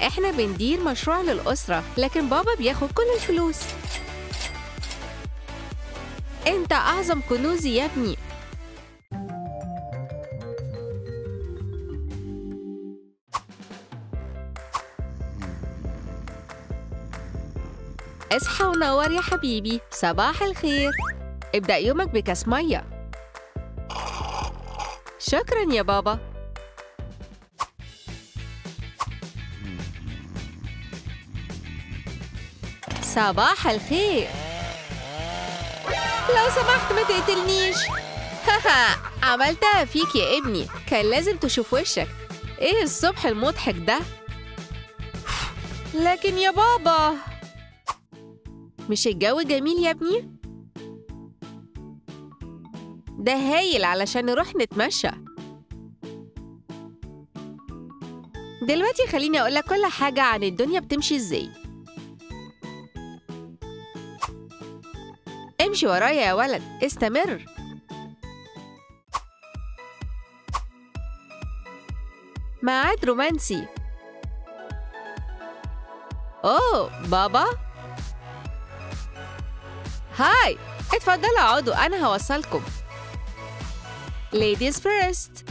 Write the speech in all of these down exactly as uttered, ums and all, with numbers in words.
إحنا بندير مشروع للأسرة، لكن بابا بياخد كل الفلوس. أنت أعظم كنوزي يا ابني. اصحى ونور يا حبيبي، صباح الخير. ابدأ يومك بكاس مية. شكراً يا بابا. صباح الخير. لو سمحت ما تقتلنيش. هاها، عملتها فيك يا ابني، كان لازم تشوف وشك. ايه الصبح المضحك ده؟ لكن يا بابا، مش الجو جميل يا ابني؟ ده هايل علشان نروح نتمشى. دلوقتي خليني أقولك كل حاجة عن الدنيا بتمشي إزاي. امشي ورايا يا ولد، استمر. ميعاد رومانسي. أوه بابا، هاي، اتفضلوا اقعدوا، أنا هوصلكم. Ladies first.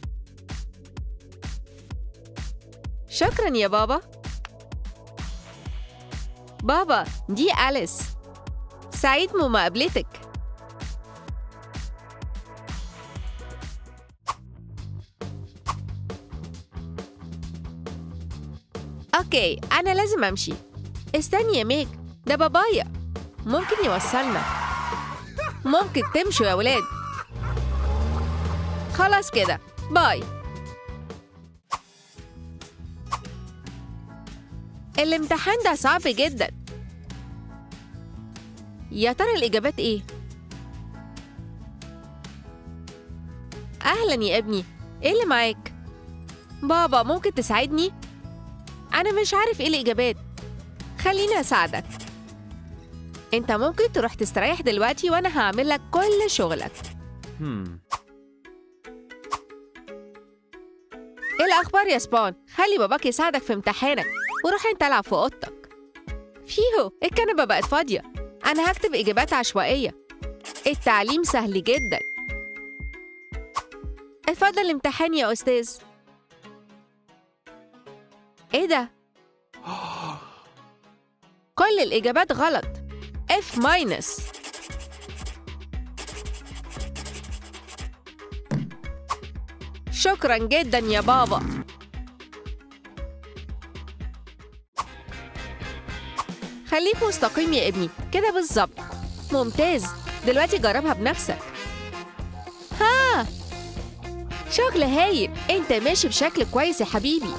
شكراً يا بابا. بابا، دي أليس، سعيد بمقابلتك. أوكي، أنا لازم أمشي. استني يا ميك، ده بابايا، ممكن يوصلنا. ممكن تمشوا يا ولاد. خلاص كده، باي. الامتحان ده صعب جدا. يا ترى الإجابات إيه؟ أهلا يا ابني، إيه اللي معاك؟ بابا، ممكن تساعدني؟ أنا مش عارف إيه الإجابات. خليني أساعدك. أنت ممكن تروح تستريح دلوقتي وأنا هعمل لك كل شغلك. hmm. إيه الأخبار يا سبون؟ خلي باباك يساعدك في امتحانك وروح أنت العب في أوضتك. فيهو، الكنبة بقت فاضية. أنا هكتب إجابات عشوائية. التعليم سهل جدا. اتفضل الامتحان يا أستاذ. إيه ده؟ كل الإجابات غلط. F ماينس. شكراً جداً يا بابا. خليك مستقيم يا ابني، كده بالظبط. ممتاز، دلوقتي جربها بنفسك. ها، شغل هايل، انت ماشي بشكل كويس يا حبيبي.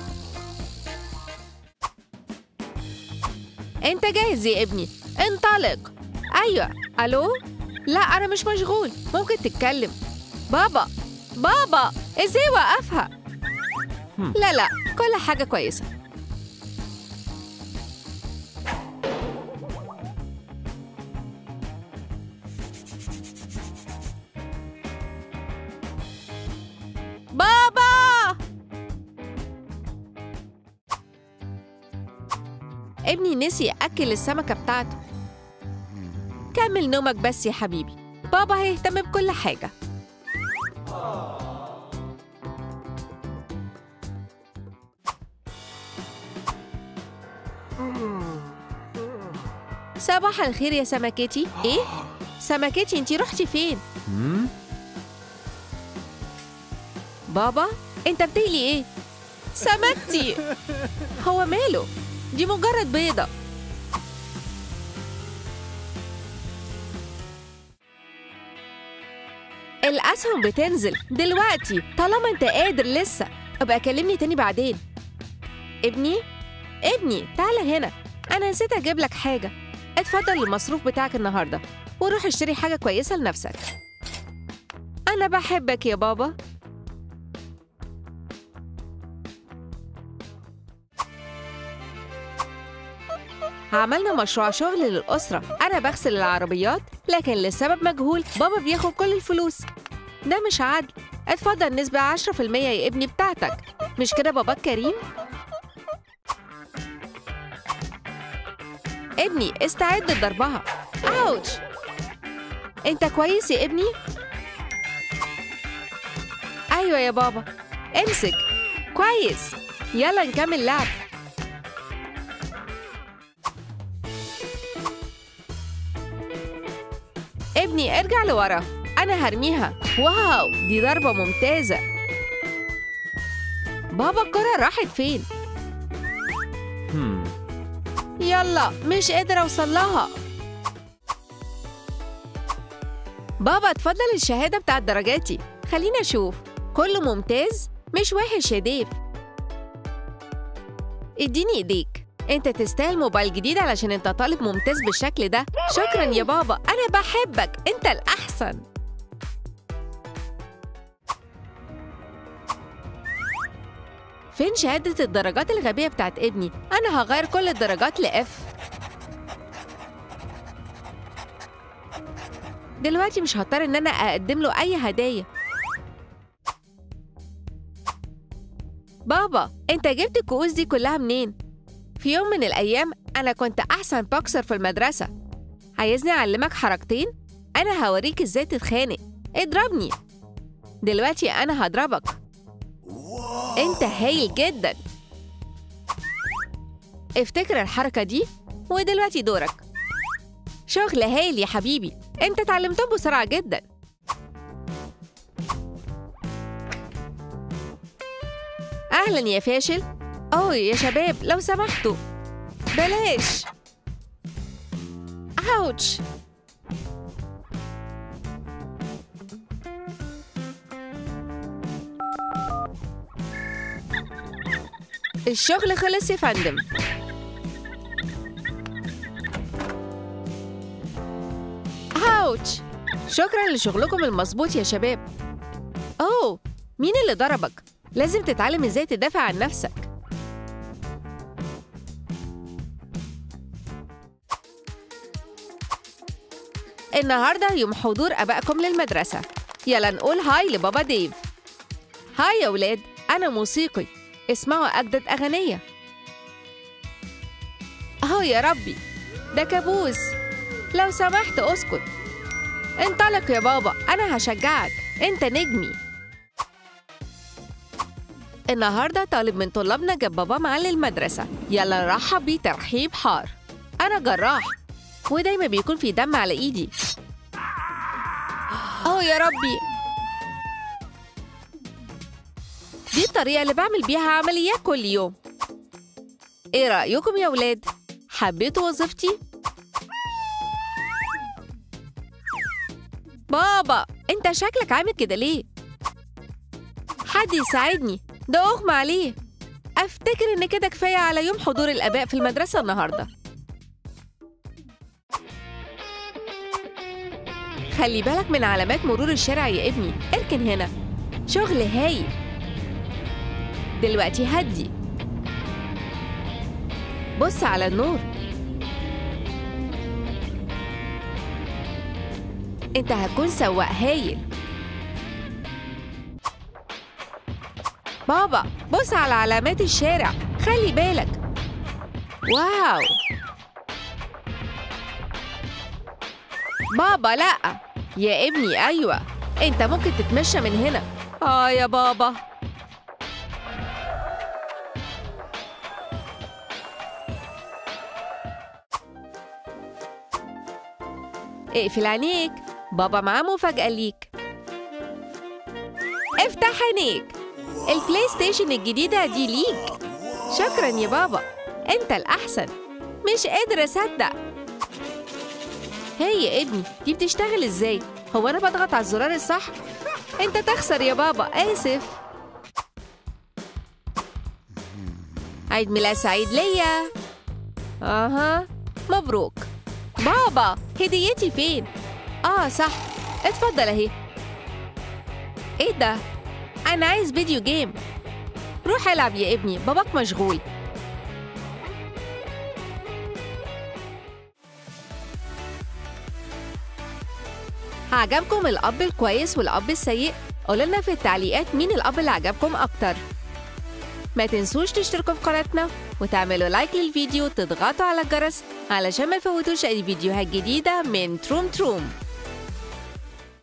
انت جاهز يا ابني، انطلق. ايوه، الو؟ لا انا مش مشغول، ممكن تتكلم. بابا بابا، ازاي وقفها؟ لا لا، كل حاجة كويسة. بابا، ابني نسي يأكل السمكة بتاعته. كمل نومك بس يا حبيبي، بابا هيهتم بكل حاجة. صباح الخير يا سمكتي. ايه؟ سمكتي، انتي رحتي فين؟ بابا، انت بتقلي ايه؟ سمكتي. هو ماله؟ دي مجرد بيضة. الأسهم بتنزل دلوقتي طالما انت قادر لسه. ابقى كلمني تاني بعدين. ابني ابني تعالى هنا، أنا نسيت أجيب لك حاجة. اتفضل المصروف بتاعك النهاردة وروح اشتري حاجة كويسة لنفسك. أنا بحبك يا بابا. عملنا مشروع شغل للأسرة. أنا بغسل العربيات لكن لسبب مجهول بابا بياخد كل الفلوس. ده مش عدل. اتفضل نسبة عشرة في المية يا ابني بتاعتك، مش كده باباك كريم؟ ابني استعد لضربها. أوتش. أنت كويس يا ابني؟ أيوة يا بابا. امسك. كويس. يلا نكمل لعب. ابني ارجع لورا. أنا هرميها. واو، دي ضربة ممتازة. بابا الكرة راحت فين؟ يلا، مش قادرة أوصل لها. بابا اتفضل الشهادة بتاعت درجاتي. خليني أشوف. كله ممتاز؟ مش وحش يا ديف. اديني ايديك. انت تستاهل موبايل جديد علشان انت طالب ممتاز بالشكل ده. شكرا يا بابا، انا بحبك، انت الاحسن. فين شهادة الدرجات الغبية بتاعت ابني؟ انا هغير كل الدرجات لإف. دلوقتي مش هضطر ان انا اقدم له اي هدايا. بابا، انت جبت الكؤوس دي كلها منين؟ في يوم من الايام انا كنت احسن بوكسر في المدرسة. عايزني اعلمك حركتين؟ انا هوريك ازاي تتخانق. اضربني. دلوقتي انا هضربك. انت هايل جدا. افتكر الحركة دي ودلوقتي دورك. شغل هايل يا حبيبي، انت اتعلمتهم بسرعة جدا. اهلا يا فاشل. اوه يا شباب لو سمحتوا بلاش. اوتش. الشغل خلص يا فندم. اوتش. شكرا لشغلكم المظبوط يا شباب. اوه، مين اللي ضربك؟ لازم تتعلم ازاي تدافع عن نفسك. النهارده يوم حضور ابائكم للمدرسة. يلا نقول هاي لبابا ديف. هاي يا ولاد، انا موسيقي. اسمعوا اجدد اغنية. اهو يا ربي، ده كابوس. لو سمحت اسكت. انطلق يا بابا، انا هشجعك، انت نجمي. النهارده طالب من طلابنا جاب بابا معاه للمدرسة. يلا نرحب بيه ترحيب حار. انا جراح ودايما بيكون في دم على ايدي. اوه يا ربي، دي الطريقة اللي بعمل بيها عمليات كل يوم. ايه رأيكم يا ولاد؟ حبيتوا وظيفتي؟ بابا، انت شكلك عامل كده ليه؟ حد يساعدني، ده اغمى عليه. افتكر ان كده كفاية على يوم حضور الآباء في المدرسة النهاردة. خلي بالك من علامات مرور الشارع يا ابني. اركن هنا. شغل هايل. دلوقتي هدي. بص على النور. انت هتكون سواق هايل. بابا، بص على علامات الشارع، خلي بالك. واو. بابا لأ. يا ابني أيوة، انت ممكن تتمشى من هنا. آه يا بابا. اقفل عينيك، بابا معاه مفاجأة ليك. افتح عينيك، البلاي ستيشن الجديدة دي ليك. شكرا يا بابا، انت الأحسن. مش قادر أصدق. هاي يا ابني، دي بتشتغل ازاي؟ هو أنا بضغط على الزرار الصح؟ انت تخسر يا بابا، آسف. عيد ميلاد سعيد ليا. اها، مبروك. بابا، هديتي فين؟ اه صح، اتفضل اهي. ايه ده؟ انا عايز فيديو جيم. روح العب يا ابني، باباك مشغول. عجبكم الاب الكويس والاب السيء؟ قولوا لنا في التعليقات مين الاب اللي عجبكم اكتر. ما تنسوش تشتركوا في قناتنا وتعملوا لايك للفيديو وتضغطوا على الجرس علشان ما تفوتوش أي فيديوهات جديدة من تروم تروم.